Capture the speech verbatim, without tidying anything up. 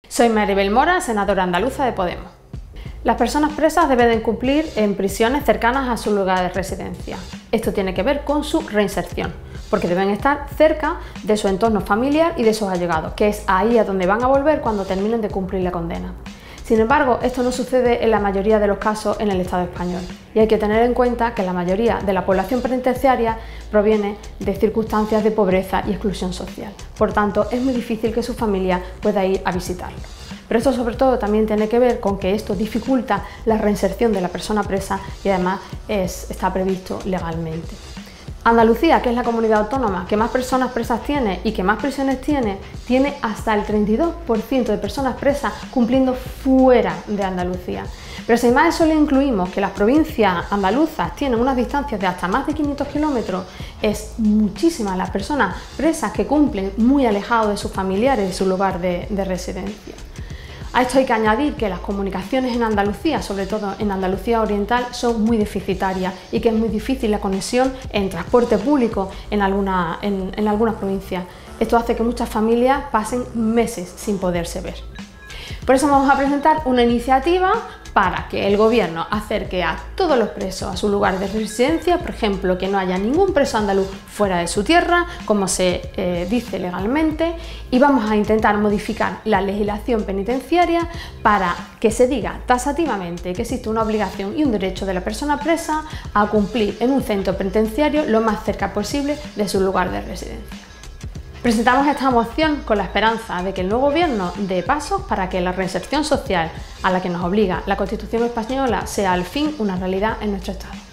Soy Maribel Mora, senadora andaluza de Podemos. Las personas presas deben cumplir en prisiones cercanas a su lugar de residencia. Esto tiene que ver con su reinserción, porque deben estar cerca de su entorno familiar y de sus allegados, que es ahí a donde van a volver cuando terminen de cumplir la condena. Sin embargo, esto no sucede en la mayoría de los casos en el Estado español y hay que tener en cuenta que la mayoría de la población penitenciaria proviene de circunstancias de pobreza y exclusión social. Por tanto, es muy difícil que su familia pueda ir a visitarlo. Pero esto sobre todo también tiene que ver con que esto dificulta la reinserción de la persona presa y además es, está previsto legalmente. Andalucía, que es la comunidad autónoma que más personas presas tiene y que más prisiones tiene, tiene hasta el treinta y dos por ciento de personas presas cumpliendo fuera de Andalucía. Pero si además eso le incluimos que las provincias andaluzas tienen unas distancias de hasta más de quinientos kilómetros, es muchísimas las personas presas que cumplen muy alejados de sus familiares y su lugar de, de residencia. A esto hay que añadir que las comunicaciones en Andalucía, sobre todo en Andalucía Oriental, son muy deficitarias y que es muy difícil la conexión en transporte público en, alguna, en, en algunas provincias. Esto hace que muchas familias pasen meses sin poderse ver. Por eso vamos a presentar una iniciativa para que el gobierno acerque a todos los presos a su lugar de residencia, por ejemplo, que no haya ningún preso andaluz fuera de su tierra, como se eh, dice legalmente, y vamos a intentar modificar la legislación penitenciaria para que se diga taxativamente que existe una obligación y un derecho de la persona presa a cumplir en un centro penitenciario lo más cerca posible de su lugar de residencia. Presentamos esta moción con la esperanza de que el nuevo gobierno dé pasos para que la reinserción social a la que nos obliga la Constitución española sea al fin una realidad en nuestro Estado.